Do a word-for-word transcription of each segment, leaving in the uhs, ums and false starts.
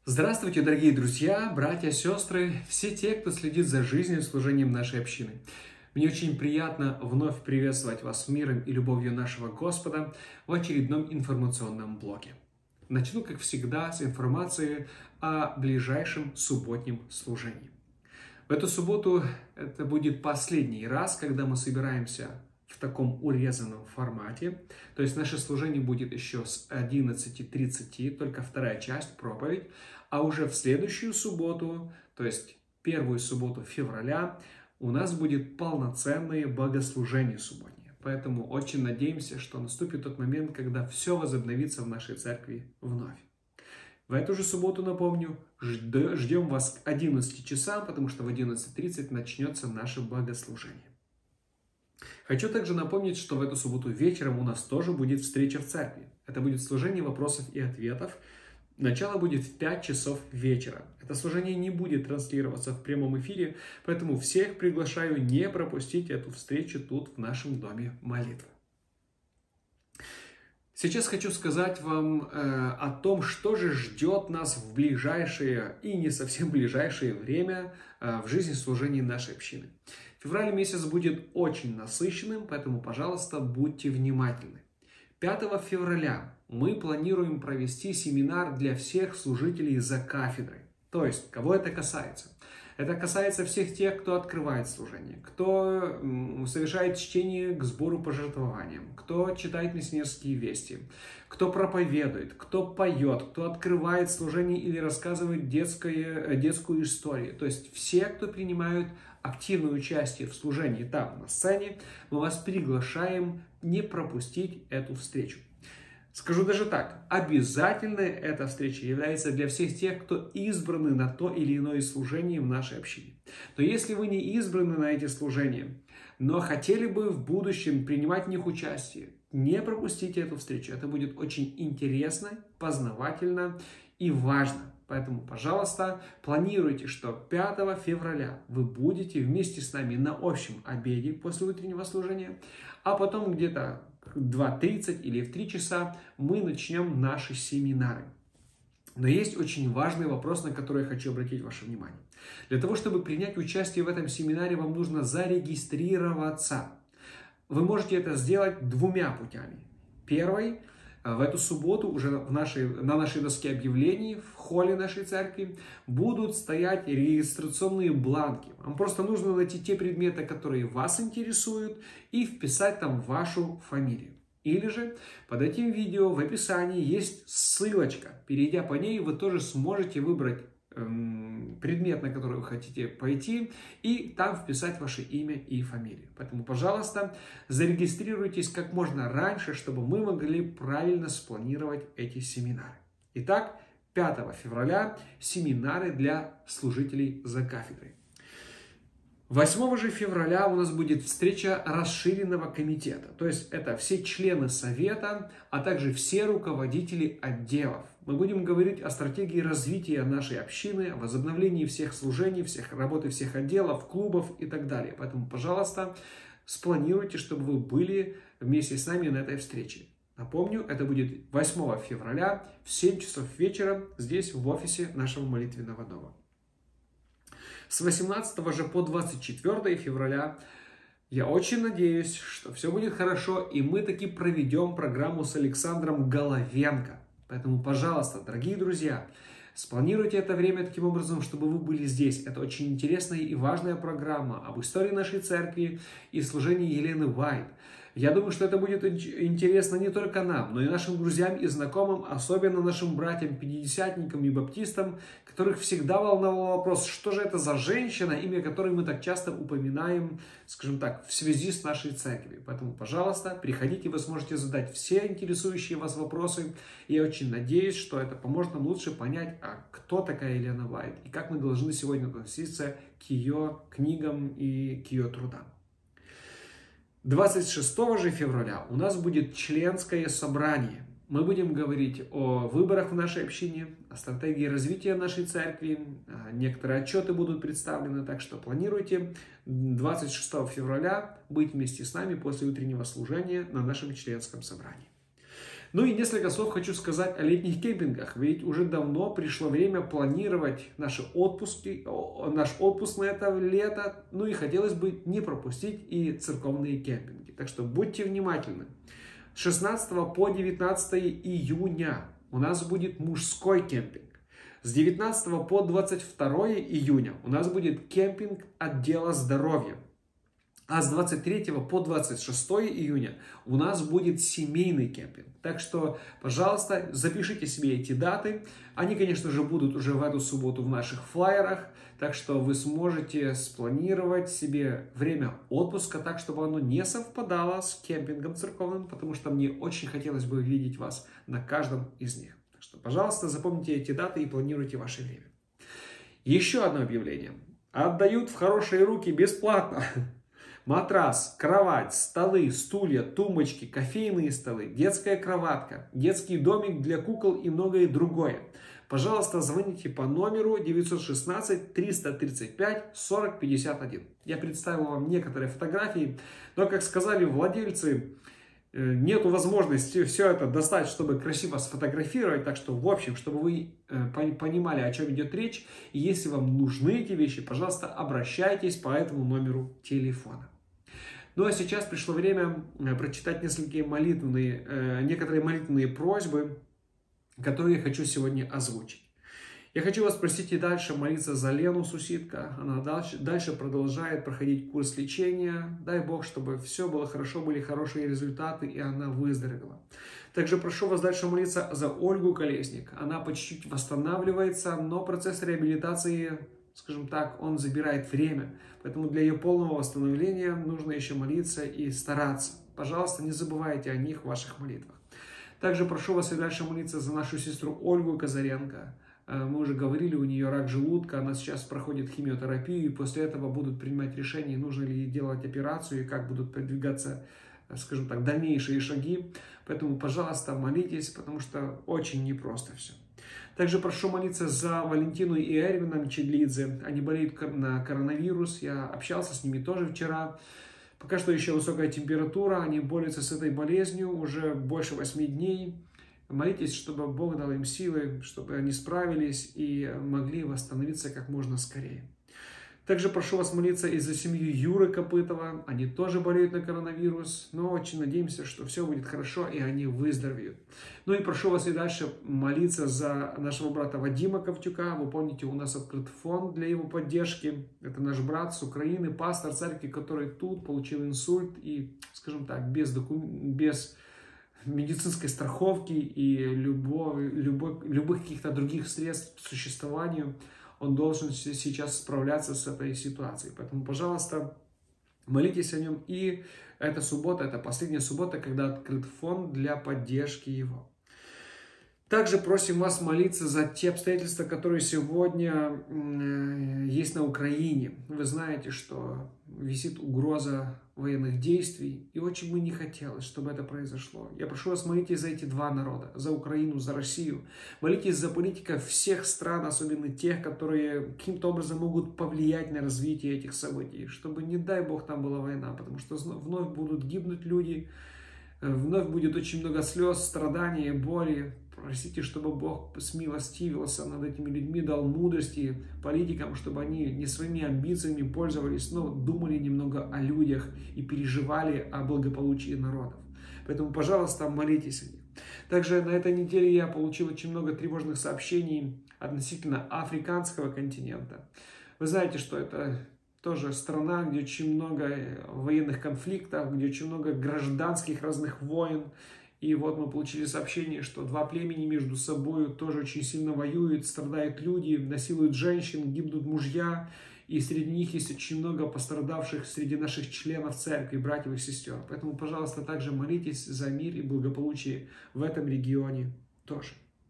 Здравствуйте, дорогие друзья, братья, сестры, все те, кто следит за жизнью и служением нашей общины. Мне очень приятно вновь приветствовать вас миром и любовью нашего Господа в очередном информационном блоге. Начну, как всегда, с информации о ближайшем субботнем служении. В эту субботу это будет последний раз, когда мы собираемся в таком урезанном формате. То есть наше служение будет еще с одиннадцати тридцати, только вторая часть, проповедь. А уже в следующую субботу, то есть первую субботу февраля, у нас будет полноценное богослужение субботнее. Поэтому очень надеемся, что наступит тот момент, когда все возобновится в нашей церкви вновь. В эту же субботу, напомню, ждем вас к одиннадцати часам, потому что в одиннадцать тридцать начнется наше богослужение. Хочу также напомнить, что в эту субботу вечером у нас тоже будет встреча в церкви. Это будет служение вопросов и ответов. Начало будет в пять часов вечера. Это служение не будет транслироваться в прямом эфире, поэтому всех приглашаю не пропустить эту встречу тут, в нашем доме молитвы. Сейчас хочу сказать вам э, о том, что же ждет нас в ближайшее и не совсем ближайшее время э, в жизни служения нашей общины. Февраль месяц будет очень насыщенным, поэтому, пожалуйста, будьте внимательны. пятого февраля мы планируем провести семинар для всех служителей за кафедрой. То есть, кого это касается? Это касается всех тех, кто открывает служение, кто совершает чтение к сбору пожертвованиям, кто читает миссионерские вести, кто проповедует, кто поет, кто открывает служение или рассказывает детское, детскую историю. То есть все, кто принимают активное участие в служении там, на сцене, мы вас приглашаем не пропустить эту встречу. Скажу даже так, обязательной эта встреча является для всех тех, кто избраны на то или иное служение в нашей общине. Но если вы не избраны на эти служения, но хотели бы в будущем принимать в них участие, не пропустите эту встречу. Это будет очень интересно, познавательно и важно. Поэтому, пожалуйста, планируйте, что пятого февраля вы будете вместе с нами на общем обеде после утреннего служения, а потом где-то в два тридцать или в три часа мы начнем наши семинары. Но есть очень важный вопрос, на который я хочу обратить ваше внимание. Для того, чтобы принять участие в этом семинаре, вам нужно зарегистрироваться. Вы можете это сделать двумя путями. Первый – в эту субботу уже в нашей, на нашей доске объявлений в холле нашей церкви будут стоять регистрационные бланки. Вам просто нужно найти те предметы, которые вас интересуют, и вписать там вашу фамилию. Или же под этим видео в описании есть ссылочка. Перейдя по ней, вы тоже сможете выбрать эм, предмет, на который вы хотите пойти, и там вписать ваше имя и фамилию. Поэтому, пожалуйста, зарегистрируйтесь как можно раньше, чтобы мы могли правильно спланировать эти семинары. Итак, пятого февраля семинары для служителей за кафедрой. восьмого же февраля у нас будет встреча расширенного комитета. То есть это все члены совета, а также все руководители отделов. Мы будем говорить о стратегии развития нашей общины, о возобновлении всех служений, всех работы всех отделов, клубов и так далее. Поэтому, пожалуйста, спланируйте, чтобы вы были вместе с нами на этой встрече. Напомню, это будет восьмого февраля в семь часов вечера здесь, в офисе нашего молитвенного дома. С восемнадцатого же по двадцать четвёртое февраля я очень надеюсь, что все будет хорошо, и мы таки проведем программу с Александром Головенко. Поэтому, пожалуйста, дорогие друзья, спланируйте это время таким образом, чтобы вы были здесь. Это очень интересная и важная программа об истории нашей церкви и служении Елены Уайт. Я думаю, что это будет интересно не только нам, но и нашим друзьям и знакомым, особенно нашим братьям-пятидесятникам и баптистам, которых всегда волновал вопрос, что же это за женщина, имя которой мы так часто упоминаем, скажем так, в связи с нашей церковью. Поэтому, пожалуйста, приходите, вы сможете задать все интересующие вас вопросы. И я очень надеюсь, что это поможет нам лучше понять, а кто такая Елена Уайт и как мы должны сегодня относиться к ее книгам и к ее трудам. двадцать шестого же февраля у нас будет членское собрание. Мы будем говорить о выборах в нашей общине, о стратегии развития нашей церкви. Некоторые отчеты будут представлены, так что планируйте двадцать шестого февраля быть вместе с нами после утреннего служения на нашем членском собрании. Ну и несколько слов хочу сказать о летних кемпингах, ведь уже давно пришло время планировать наши отпуски, наш отпуск на это лето, ну и хотелось бы не пропустить и церковные кемпинги. Так что будьте внимательны. С шестнадцатого по девятнадцатое июня у нас будет мужской кемпинг. С девятнадцатого по двадцать второе июня у нас будет кемпинг отдела здоровья. А с двадцать третьего по двадцать шестое июня у нас будет семейный кемпинг. Так что, пожалуйста, запишите себе эти даты. Они, конечно же, будут уже в эту субботу в наших флайерах. Так что вы сможете спланировать себе время отпуска так, чтобы оно не совпадало с кемпингом церковным, потому что мне очень хотелось бы видеть вас на каждом из них. Так что, пожалуйста, запомните эти даты и планируйте ваше время. Еще одно объявление. Отдают в хорошие руки бесплатно. Матрас, кровать, столы, стулья, тумбочки, кофейные столы, детская кроватка, детский домик для кукол и многое другое. Пожалуйста, звоните по номеру девятьсот шестнадцать триста тридцать пять сорок пятьдесят один. Я представил вам некоторые фотографии, но, как сказали владельцы, нету возможности все это достать, чтобы красиво сфотографировать. Так что, в общем, чтобы вы понимали, о чем идет речь, и если вам нужны эти вещи, пожалуйста, обращайтесь по этому номеру телефона. Ну а сейчас пришло время прочитать несколько молитвенные, некоторые молитвенные просьбы, которые я хочу сегодня озвучить. Я хочу вас просить и дальше молиться за Лену Сусидко. Она дальше, дальше продолжает проходить курс лечения. Дай Бог, чтобы все было хорошо, были хорошие результаты, и она выздоровела. Также прошу вас дальше молиться за Ольгу Колесник. Она по чуть-чуть восстанавливается, но процесс реабилитации, скажем так, он забирает время. Поэтому для ее полного восстановления нужно еще молиться и стараться. Пожалуйста, не забывайте о них в ваших молитвах. Также прошу вас и дальше молиться за нашу сестру Ольгу Казаренко. Мы уже говорили, у нее рак желудка, она сейчас проходит химиотерапию, и после этого будут принимать решение, нужно ли ей делать операцию, и как будут продвигаться, скажем так, дальнейшие шаги. Поэтому, пожалуйста, молитесь, потому что очень непросто все. Также прошу молиться за Валентину и Эрвина Мчедлидзе. Они болеют на коронавирус, я общался с ними тоже вчера. Пока что еще высокая температура, они борются с этой болезнью уже больше восьми дней. Молитесь, чтобы Бог дал им силы, чтобы они справились и могли восстановиться как можно скорее. Также прошу вас молиться и за семью Юры Копытова. Они тоже болеют на коронавирус, но очень надеемся, что все будет хорошо и они выздоровеют. Ну и прошу вас и дальше молиться за нашего брата Вадима Ковтюка. Вы помните, у нас открыт фонд для его поддержки. Это наш брат с Украины, пастор церкви, который тут получил инсульт и, скажем так, без документов, без медицинской страховки и любой, любой, любых каких-то других средств к существованию, он должен сейчас справляться с этой ситуацией. Поэтому, пожалуйста, молитесь о нем. И эта суббота, это последняя суббота, когда открыт фонд для поддержки его. Также просим вас молиться за те обстоятельства, которые сегодня есть на Украине. Вы знаете, что висит угроза военных действий, и очень бы не хотелось, чтобы это произошло. Я прошу вас, молитесь за эти два народа, за Украину, за Россию. Молитесь за политиков всех стран, особенно тех, которые каким-то образом могут повлиять на развитие этих событий, чтобы, не дай Бог, там была война, потому что вновь будут гибнуть люди, вновь будет очень много слез, страданий, боли. Просите, чтобы Бог смилостивился над этими людьми, дал мудрости политикам, чтобы они не своими амбициями пользовались, но думали немного о людях и переживали о благополучии народов. Поэтому, пожалуйста, молитесь о них. Также на этой неделе я получил очень много тревожных сообщений относительно африканского континента. Вы знаете, что это тоже страна, где очень много военных конфликтов, где очень много гражданских разных войн. И вот мы получили сообщение, что два племени между собой тоже очень сильно воюют, страдают люди, насилуют женщин, гибнут мужья. И среди них есть очень много пострадавших среди наших членов церкви, братьев и сестер. Поэтому, пожалуйста, также молитесь за мир и благополучие в этом регионе тоже.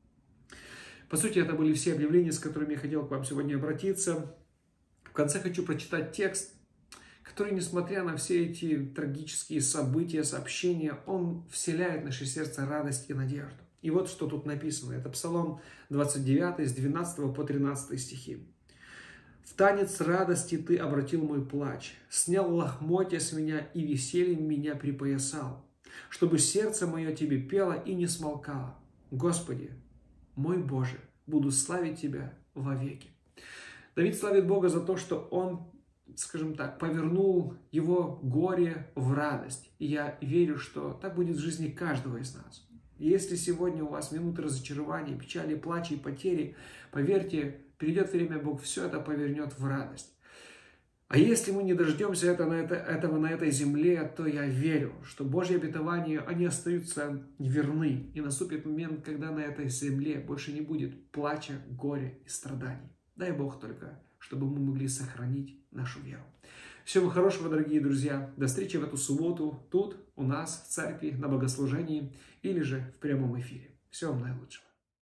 По сути, это были все объявления, с которыми я хотел к вам сегодня обратиться. В конце хочу прочитать текст, который, несмотря на все эти трагические события, сообщения, он вселяет в наше сердце радость и надежду. И вот что тут написано. Это Псалом двадцать девятый, с двенадцатого по тринадцатый стихи. «В танец радости ты обратил мой плач, снял лохмотья с меня и весельем меня припоясал. чтобы сердце мое Тебе пело и не смолкало. Господи, мой Боже, буду славить Тебя вовеки. Давид славит Бога за то, что он, скажем так, повернул его горе в радость. И я верю, что так будет в жизни каждого из нас. И если сегодня у вас минуты разочарования, печали, плача и потери, поверьте, придет время, Бог все это повернет в радость. А если мы не дождемся это, на это, этого на этой земле, то я верю, что Божьи обетования, они остаются верны. И наступит момент, когда на этой земле больше не будет плача, горя и страданий. Дай Бог только, чтобы мы могли сохранить нашу веру. Всего хорошего, дорогие друзья. До встречи в эту субботу тут, у нас, в церкви, на богослужении или же в прямом эфире. Всего вам наилучшего.